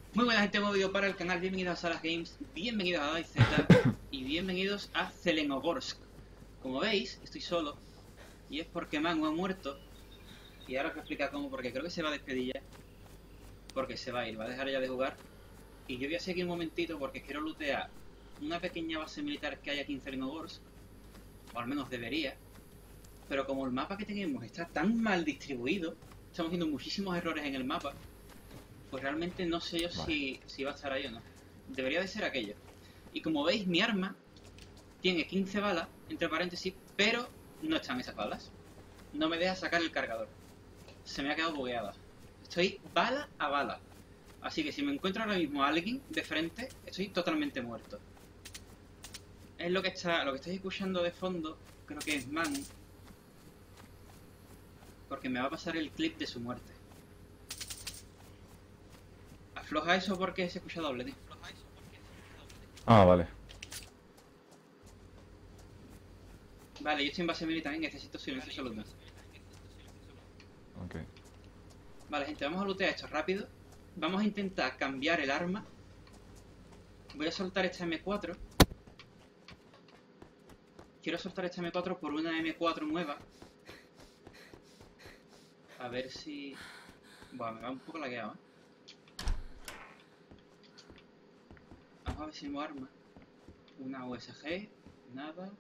Muy buena gente, nuevo vídeo para el canal, bienvenidos a Salas Games, bienvenidos a DayZ y bienvenidos a Zelenogorsk. Como veis, estoy solo y es porque Manu ha muerto y ahora os voy a explicar cómo, porque creo que se va a despedir ya, porque se va a ir, va a dejar ya de jugar y yo voy a seguir un momentito porque quiero lootear una pequeña base militar que hay aquí en Zelenogorsk, o al menos debería, pero como el mapa que tenemos está tan mal distribuido, estamos viendo muchísimos errores en el mapa. Pues realmente no sé yo si va a estar ahí o no. Debería de ser aquello. Y como veis, mi arma tiene 15 balas, entre paréntesis, pero no están esas balas. No me deja sacar el cargador. Se me ha quedado bugueada. Estoy bala a bala. Así que si me encuentro ahora mismo a alguien de frente, estoy totalmente muerto. Es lo que estáis escuchando de fondo, creo que es Man. Porque me va a pasar el clip de su muerte. Afloja eso porque se escucha doble, tío. Ah, vale. Vale, yo estoy en base militar y necesito silencio absoluto. Ok. Vale, gente, vamos a lootear esto rápido. Vamos a intentar cambiar el arma. Voy a soltar esta M4. Quiero soltar esta M4 por una M4 nueva. A ver si... Bueno, me va un poco lagueado, ¿eh? Vamos a ver si me arma. Una USG. Nada.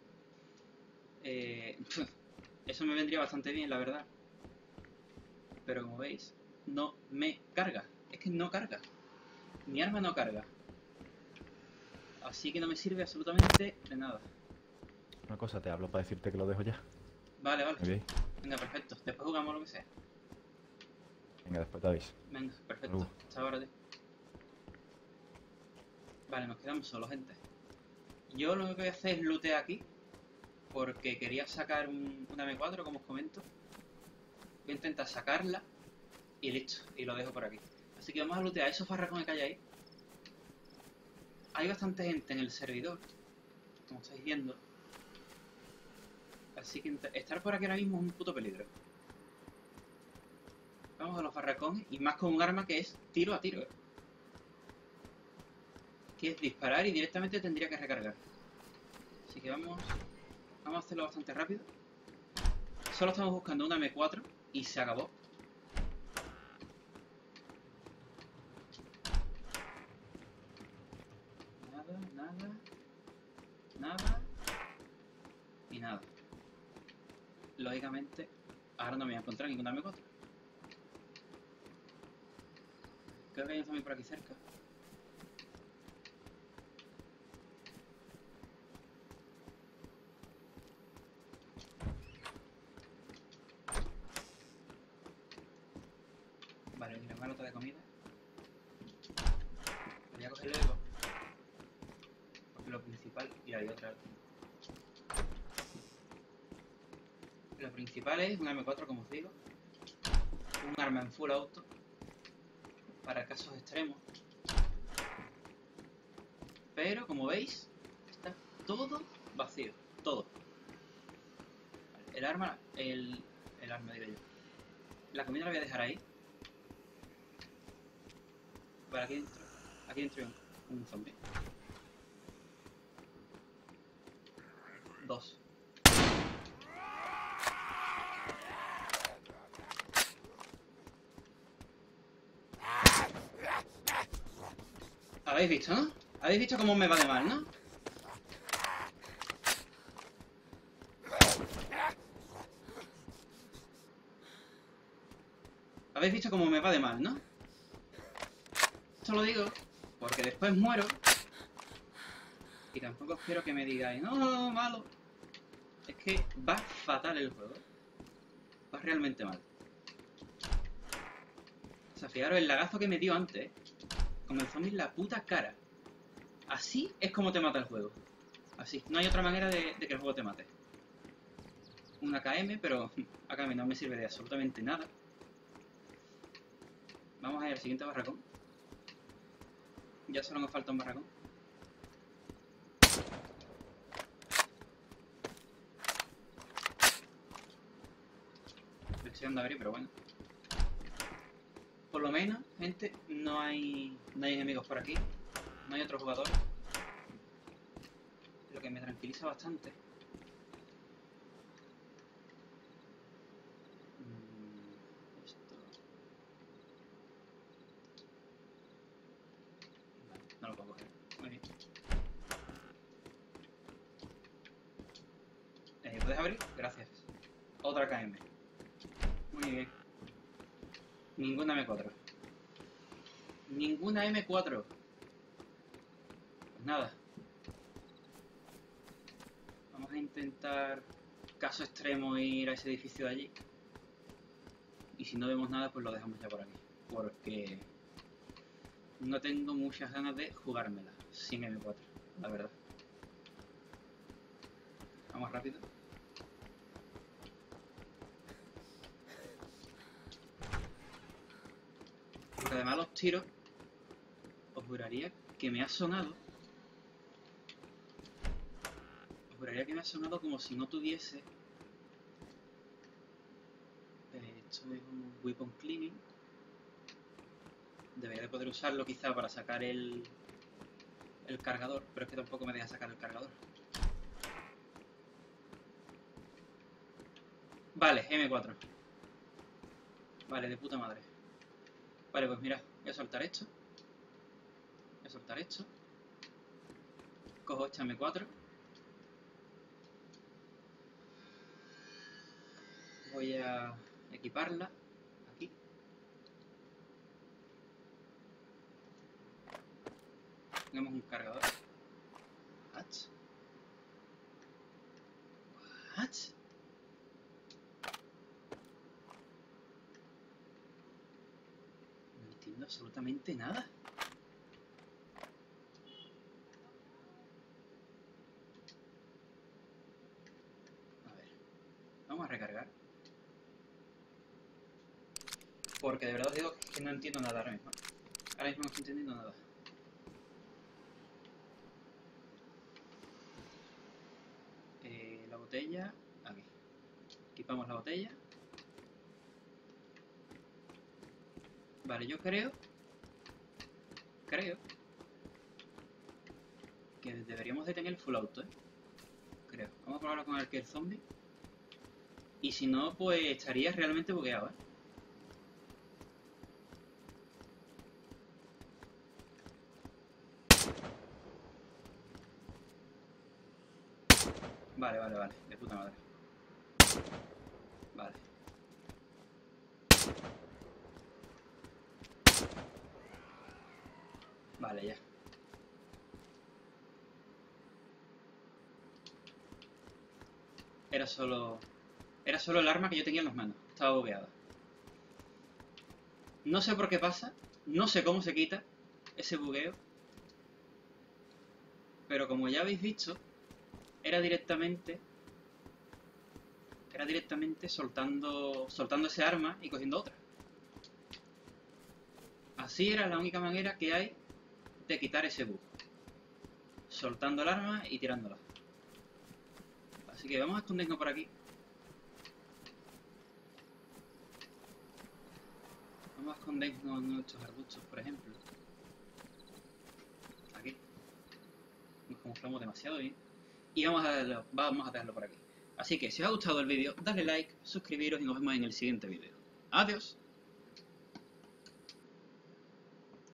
Eso me vendría bastante bien, la verdad. Pero como veis, no me carga. Es que no carga. Mi arma no carga. Así que no me sirve absolutamente de nada. Una cosa, te hablo para decirte que lo dejo ya. Vale, vale. ¿Me veis? Venga, perfecto. Después jugamos lo que sea. Venga, después te aviso. Venga, perfecto. Hasta ahora, tío. Vale, nos quedamos solos, gente. Yo lo que voy a hacer es lootear aquí. Porque quería sacar una M4, como os comento. Voy a intentar sacarla. Y listo. Y lo dejo por aquí. Así que vamos a lootear esos farracones que hay ahí. Hay bastante gente en el servidor. Como estáis viendo. Así que estar por aquí ahora mismo es un puto peligro. Vamos a los farracones. Y más con un arma que es tiro a tiro. Que es disparar y directamente tendría que recargar. Así que vamos a hacerlo bastante rápido. Solo estamos buscando una M4 y se acabó. Nada y nada. Lógicamente, ahora no me voy a encontrar ninguna M4. Creo que hay un zombie por aquí cerca. Vale, mira, una lata de comida. Voy a coger luego. Porque lo principal... Y hay otra. Lo principal es una M4, como os digo. Un arma en full auto. Para casos extremos. Pero, como veis, está todo vacío. Todo. Vale, el arma... El arma, digo yo. La comida la voy a dejar ahí. Vale, aquí dentro hay un zombie. 2. ¿Habéis visto, no? ¿Habéis visto cómo me va de mal, no? ¿Habéis visto cómo me va de mal, no? Esto lo digo porque después muero. Y tampoco quiero que me digáis, no, malo. Es que va fatal el juego. Va realmente mal. O sea, fijaros el lagazo que me dio antes. Con el zombie en la puta cara. Así es como te mata el juego. Así. No hay otra manera de que el juego te mate. Un AKM, pero AKM no me sirve de absolutamente nada. Vamos a ir al siguiente barracón. Ya solo nos falta un barracón. Lo estoy dando a abrir, pero bueno. Por lo menos, gente, no hay enemigos por aquí. No hay otro jugador. Lo que me tranquiliza bastante. Esto... No lo puedo coger. Muy bien. ¿Puedes abrir? Gracias. Otra KM. Muy bien. Ninguna M4. Ninguna M4. Pues nada. Vamos a intentar, caso extremo, ir a ese edificio de allí. Y si no vemos nada, pues lo dejamos ya por aquí. Porque no tengo muchas ganas de jugármela sin M4, la verdad. Vamos rápido. Porque además los tiros, os juraría que me ha sonado. Os juraría que me ha sonado como si no tuviese. Esto es un weapon cleaning. Debería de poder usarlo quizá para sacar el cargador, pero es que tampoco me deja sacar el cargador. Vale, M4. Vale, de puta madre. Vale, pues mira, voy a soltar esto. Voy a soltar esto. Cojo esta M4. Voy a equiparla aquí. Tenemos un cargador. What? What? No entiendo absolutamente nada. A ver, vamos a recargar. Porque de verdad os digo que no entiendo nada ahora mismo. Ahora mismo no estoy entendiendo nada. La botella, aquí. Equipamos la botella. Vale, yo creo que deberíamos de tener el full auto, creo. Vamos a probarlo con el Kill Zombie. Y si no, pues estaría realmente bugueado, Vale, de puta madre. Vale. Vale, ya. Era solo el arma que yo tenía en las manos. Estaba bugueada. No sé por qué pasa. No sé cómo se quita ese bugueo. Pero como ya habéis visto, era directamente soltando ese arma y cogiendo otra. Así era la única manera que hay de quitar ese bug. Soltando el arma y tirándola. Así que vamos a escondernos por aquí. Vamos a escondernos en nuestros arbustos, por ejemplo. Aquí. Nos camuflamos demasiado bien. Y vamos a dejarlo por aquí. Así que si os ha gustado el vídeo, dadle like, suscribiros y nos vemos en el siguiente vídeo. ¡Adiós!